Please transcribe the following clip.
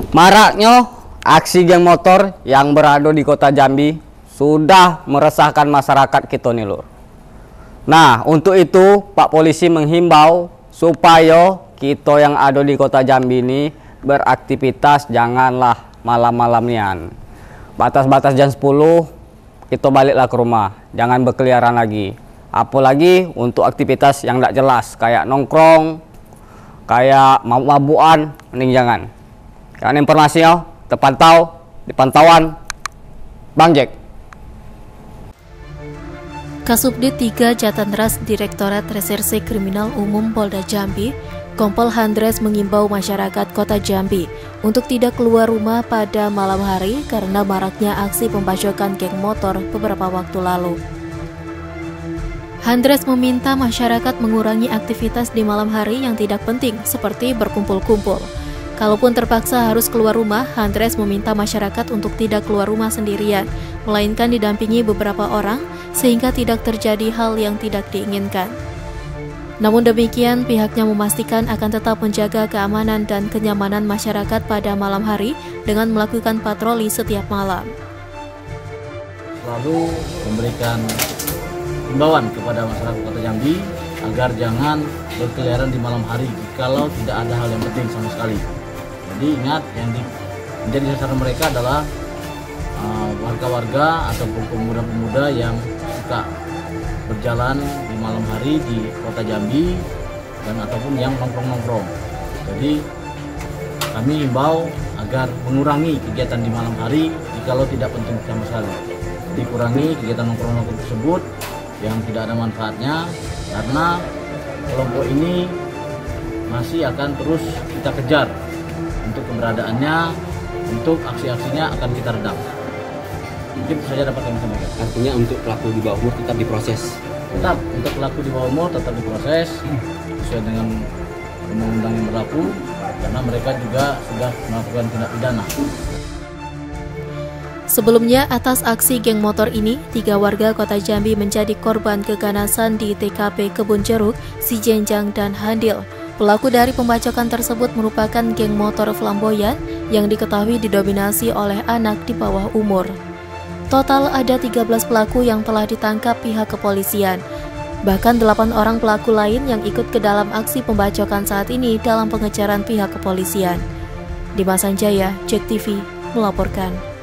Maraknya aksi geng motor yang berada di kota Jambi sudah meresahkan masyarakat kita nih lur. Nah, untuk itu Pak Polisi menghimbau supaya kita yang ada di kota Jambi ini beraktivitas janganlah malam-malam nian. Batas-batas jam 10 kita baliklah ke rumah, jangan berkeliaran lagi. Apalagi untuk aktivitas yang tidak jelas kayak nongkrong, kayak mabuk-mabukan, mending jangan. Karena informasinya terpantau di pantauan Bang Jack. Kasubdit 3 Jatantras Direktorat Reserse Kriminal Umum Polda Jambi, Kompol Handres mengimbau masyarakat Kota Jambi untuk tidak keluar rumah pada malam hari karena maraknya aksi pembacokan geng motor beberapa waktu lalu. Handres meminta masyarakat mengurangi aktivitas di malam hari yang tidak penting seperti berkumpul-kumpul. Kalaupun terpaksa harus keluar rumah, Handres meminta masyarakat untuk tidak keluar rumah sendirian, melainkan didampingi beberapa orang sehingga tidak terjadi hal yang tidak diinginkan. Namun demikian, pihaknya memastikan akan tetap menjaga keamanan dan kenyamanan masyarakat pada malam hari dengan melakukan patroli setiap malam. Lalu memberikan himbauan kepada masyarakat Kota Jambi agar jangan berkeliaran di malam hari kalau tidak ada hal yang penting sama sekali. Jadi ingat, yang menjadi sasaran mereka adalah warga-warga ataupun pemuda-pemuda yang suka berjalan di malam hari di Kota Jambi dan ataupun yang nongkrong-nongkrong. Jadi kami himbau agar mengurangi kegiatan di malam hari jikalau tidak penting sama sekali. Jadi kurangi kegiatan nongkrong-nongkrong tersebut yang tidak ada manfaatnya, karena kelompok ini masih akan terus kita kejar untuk keberadaannya, untuk aksi-aksinya akan kita redam. Mungkin itu saja dapat kami sampaikan. Artinya untuk pelaku di bawah umur tetap diproses? Tetap, untuk pelaku di bawah umur tetap diproses sesuai dengan undang-undang yang berlaku, karena mereka juga sudah melakukan tindak pidana. Sebelumnya, atas aksi geng motor ini, 3 warga Kota Jambi menjadi korban keganasan di TKP Kebun Jeruk, Cijenjang, dan Handil. Pelaku dari pembacokan tersebut merupakan geng motor flamboyan yang diketahui didominasi oleh anak di bawah umur. Total ada 13 pelaku yang telah ditangkap pihak kepolisian. Bahkan 8 orang pelaku lain yang ikut ke dalam aksi pembacokan saat ini dalam pengejaran pihak kepolisian. Dimas Sanjaya, JEK TV, melaporkan.